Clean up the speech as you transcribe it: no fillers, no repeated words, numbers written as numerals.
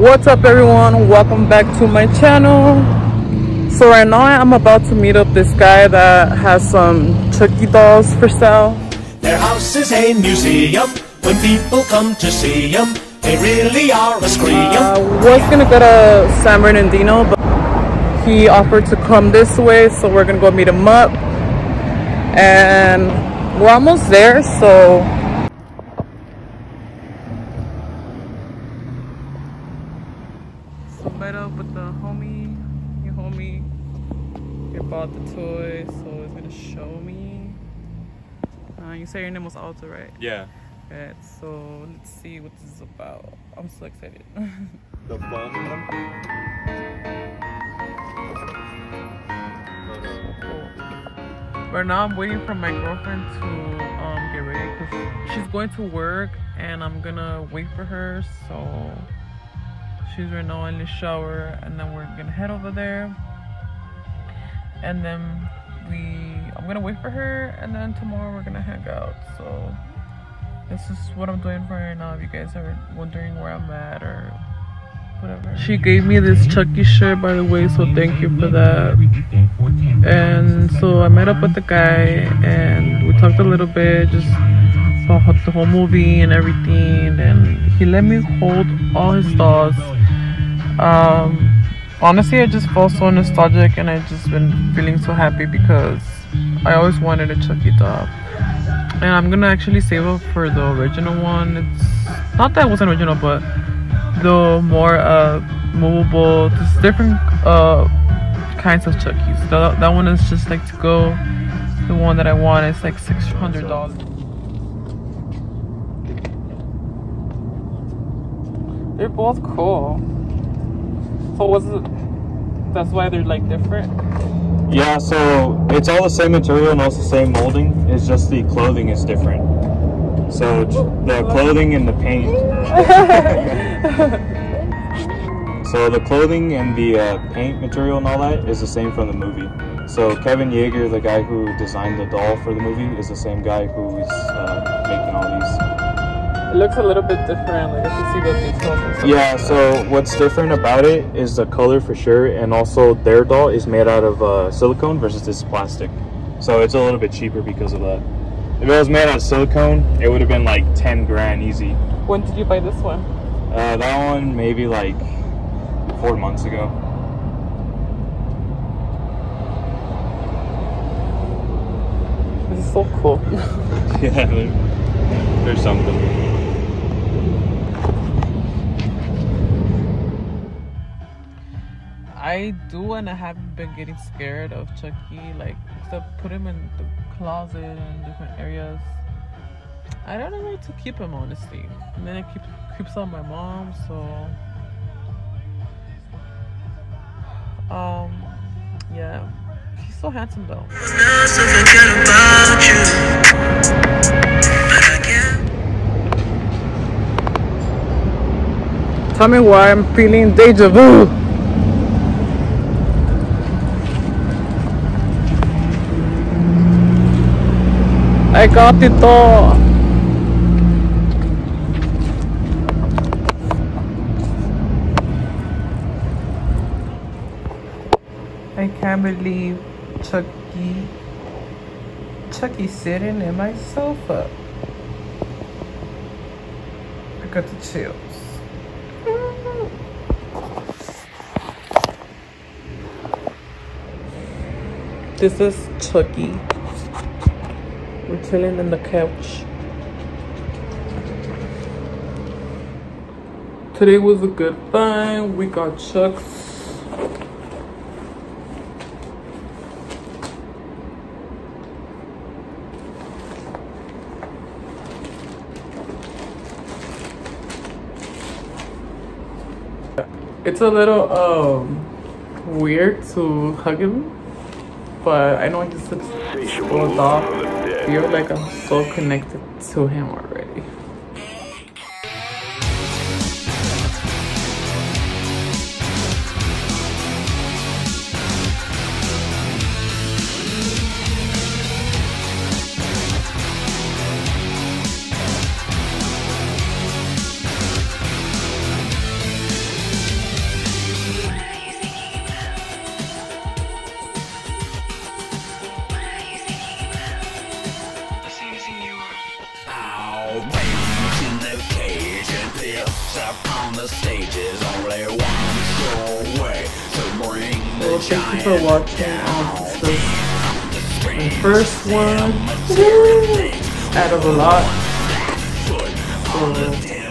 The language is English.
What's up everyone, welcome back to my channel. So right now I'm about to meet up this guy that has some Chucky dolls for sale. Their house is a museum. When people come to see them, they really are a scream. Was gonna go to San Bernardino, but he offered to come this way, so we're gonna go meet him up. And we're almost there, so met up with the homie. Your homie he bought the toy, so it's gonna show me. You say your name was Alta, right? Yeah. Okay, so let's see what this is about. I'm so excited. The foam one? Right now I'm waiting for my girlfriend to get ready because she's going to work and I'm gonna wait for her. So she's right now in the shower and then we're gonna head over there and then I'm gonna wait for her and then tomorrow we're gonna hang out. So this is what I'm doing for right now if you guys are wondering where I'm at or whatever. She gave me this Chucky shirt, by the way, so thank you for that. And so I met up with the guy and we talked a little bit just about the whole movie and everything, and he let me hold all his dolls. Honestly, I just felt so nostalgic and I've just been feeling so happy because I always wanted a Chucky doll. And I'm gonna actually save up for the original one. It's not that it wasn't original, but the more movable, just different kinds of Chuckies. That one is just like to go. The one that I want is like $600. They're both cool. So was it? That's why they're like different. Yeah, so it's all the same material and also the same molding. It's just the clothing is different. So the clothing and the paint. So the clothing and the paint material and all that is the same from the movie. So Kevin Yeager, the guy who designed the doll for the movie, is the same guy who's making all these. It looks a little bit different, like I can see the details and stuff. Yeah, so what's different about it is the color for sure, and also their doll is made out of silicone versus this plastic. So it's a little bit cheaper because of that. If it was made out of silicone, it would have been like 10 grand easy. When did you buy this one? That one maybe like 4 months ago. This is so cool. Yeah, there's something. I do, and I haven't been getting scared of Chucky. Like, to put him in the closet and different areas. I don't know where to keep him, honestly. And then it creeps on my mom, so yeah. He's so handsome though. Tell me why I'm feeling deja vu. I got it all. I can't believe Chucky's sitting in my sofa. I got the chills. This is Chucky. We're chilling on the couch. Today was a good time. We got Chucks. It's a little weird to hug him, but I know he's a little dog. I feel like I'm so connected to him already. the stage is only one show away. So bring Well, the thank you giant for watching the first one out of a lot. So